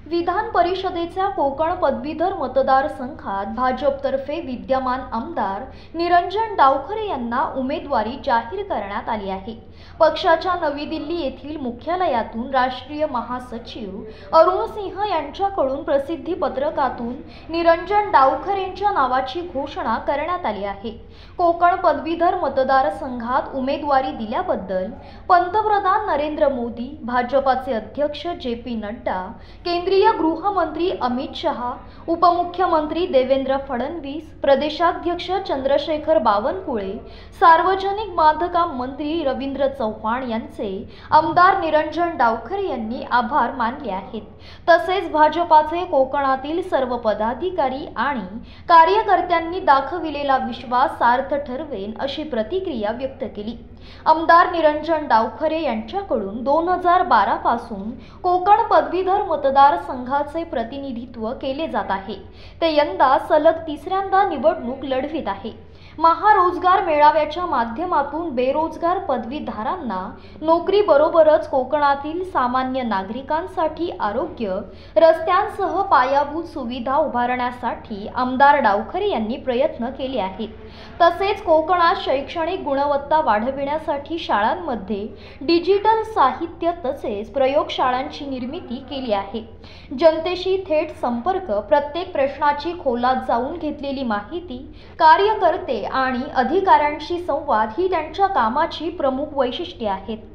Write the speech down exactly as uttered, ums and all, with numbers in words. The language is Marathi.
विधान परिषदेच्या कोकण पदवीधर मतदारसंघात भाजपतर्फे विद्यमान आमदार निरंजन डावखरे यांना उमेदवारी जाहीर करण्यात आली आहे। पक्षाच्या नवी दिल्ली येथील मुख्यालयातून राष्ट्रीय महासचिव अरुण सिंह यांच्याकडून प्रसिद्धी पत्रकातून निरंजन डावखरेंच्या नावाची घोषणा करण्यात आली आहे। कोकण पदवीधर मतदारसंघात उमेदवारी दिल्याबद्दल पंतप्रधान नरेंद्र मोदी, भाजपाचे अध्यक्ष जे पी नड्डा, केंद्रीय गृहमंत्री अमित शहा, उपमुख्यमंत्री देवेंद्र फडणवीस, प्रदेशाध्यक्ष चंद्रशेखर बावनकुळे, सार्वजनिक बांधकाम मंत्री रवींद्र चव्हाण यांचे आमदार निरंजन डावखरे यांनी आभार मानले आहेत। तसेच भाजपाचे कोकणातील सर्व पदाधिकारी आणि कार्यकर्त्यांनी दाखविलेला विश्वास सार्थ ठरवेल अशी प्रतिक्रिया व्यक्त केली। आमदार निरंजन डावखरे यांच्याकडून दोन हजार बारा पासून कोकण पदवीधर मतदारसंघाचे प्रतिनिधित्व केले जात आहे। ते यंदा सलग तिसऱ्यांदा निवडणूक लढवित आहे। महारोजगार मेळाव्याच्या माध्यमातून बेरोजगार पदवीधरांना नोकरीबरोबरच कोकणातील सामान्य नागरिकांसाठी आरोग्य, रस्त्यांसह पायाभूत सुविधा उभारण्यासाठी आमदार डावखरे यांनी प्रयत्न केले आहेत। तसेच कोकणात शैक्षणिक गुणवत्ता वाढविण्यासाठी शाळांमध्ये डिजिटल साहित्य तसेच प्रयोगशाळांची निर्मिती केली आहे। जनतेशी थेट संपर्क, प्रत्येक प्रश्नाची खोलात जाऊन घेतलेली माहिती, कार्यकर्ते आणि अधिकाऱ्यांशी संवाद ही त्यांच्या कामाची प्रमुख वैशिष्ट्ये आहेत।